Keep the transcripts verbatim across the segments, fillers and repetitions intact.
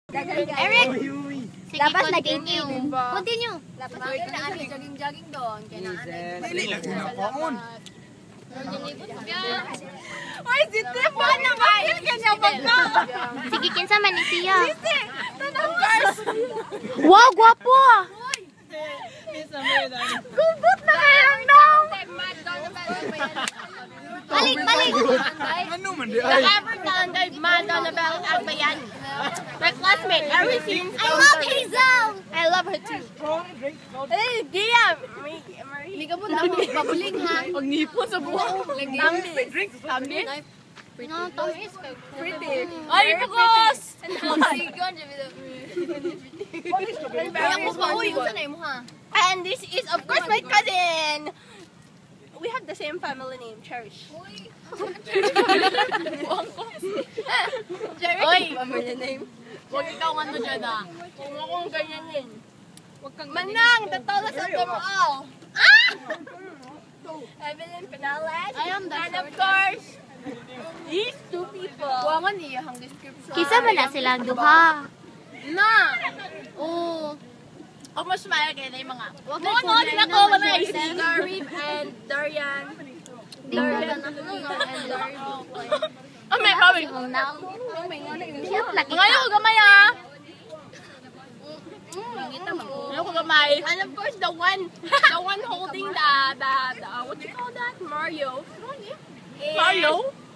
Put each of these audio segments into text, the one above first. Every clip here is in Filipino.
Eric! Labas nag-eighteen. Continue. Labas na kami jogging-jogging doon. Dili lang na paon. Oy, si Tiffany na ba? Yan kanya baka. Sige, kinsa man ni siya. Of course. Wow, gwapo ah. Gubot na kayang daw. Balik, balik. Ano man di The ay? average calendar man on the bell at Bayan. My classmate, everything. I love Hazel. I love her too. Hey, Gia! Hindi ka po na mabuling ha. Pag nipo sa buhok. Tambi. Tambi? No, Tommy is Pretty. Ay, focus! And this is, of course, my cousin. We have the same family name, Cherish. Cherish, family name. Huwag ikaw ano dyan ah. Kung akong ganyan yun. Manang, tatola sa tumaal. Ah! Evelyn Pinales. I am the And of course, these two people. Wangan niya ang description. Kisa ba na silang duha? Na! Oo. Ako mas maya kayo na yung mga. Wag Mga kay mga din ako Kuya na na, si Garib and Darian. Darian. Oh, may kawin. Ngayon ko gamay ah. Ngayon ko gamay. And of course, the one, the one holding the, the, the what you call that? Mario. Mario?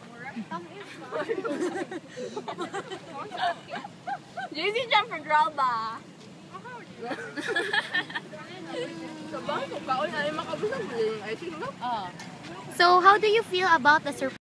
J C Jump for Dralba. So, how do you feel about the surprise?